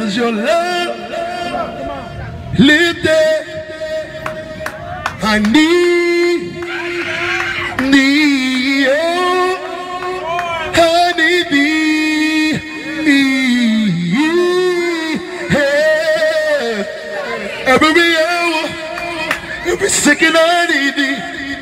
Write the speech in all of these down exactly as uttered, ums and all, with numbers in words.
'cause your love lived there. I need, need, oh, I need thee. Hey. Every hour, every second I need thee.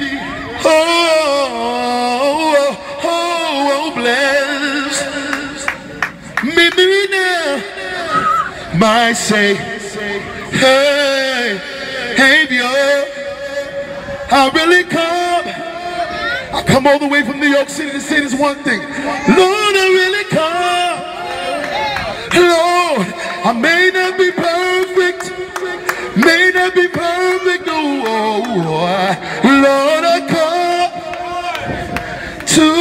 Oh, oh, oh, oh, bless me, me now. My say, hey, hey, yo. I really come. I come all the way from New York City to say this one thing. Lord, I really come. Lord, I may not be perfect. May not be perfect. Oh, oh, oh. Lord, I come to.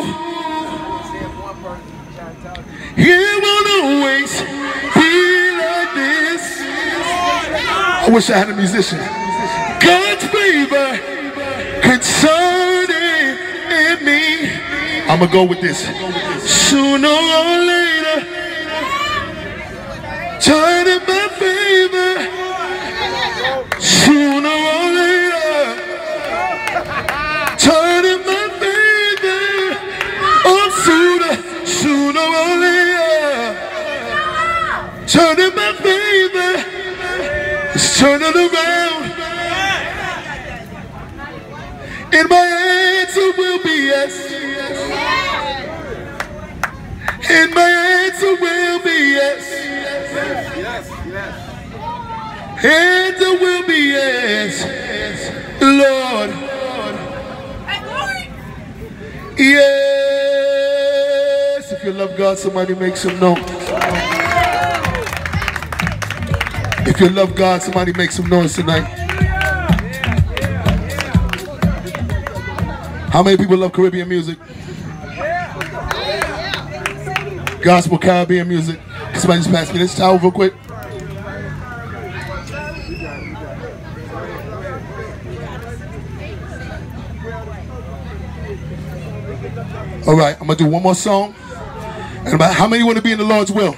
It won't always be like this. I wish I had a musician. God's favor concerning in me. I'ma go with this. Sooner or later, turn in my favor. Sooner or later, turn in my favor. Oh, sooner, sooner or later, turn in my favor. It's turning around. And my answer will be yes. And my answer will be yes. Yes, yes. Answer will be yes. Lord. Yes. If you love God, somebody make some noise. If you love God, somebody make some noise tonight. How many people love Caribbean music? Gospel Caribbean music. Somebody just pass me this towel real quick. All right, I'm gonna do one more song. And about how many want to be in the Lord's will?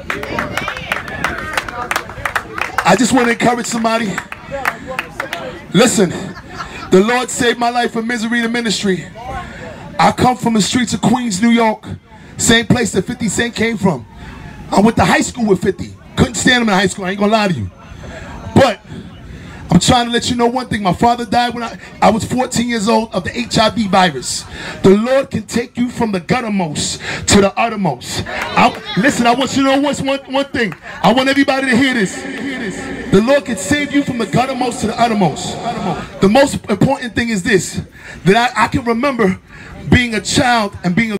I just want to encourage somebody. Listen. The Lord saved my life from misery to ministry. I come from the streets of Queens, New York. Same place that fifty Cent came from. I went to high school with fifty. Couldn't stand him in high school, I ain't gonna lie to you. But I'm trying to let you know one thing. My father died when I, I was fourteen years old of the H I V virus. The Lord can take you from the guttermost to the uttermost. I, listen, I want you to know what's one, one thing. I want everybody to hear this. The Lord can save you from the guttermost to the uttermost. The most important thing is this, that I, I can remember being a child and being a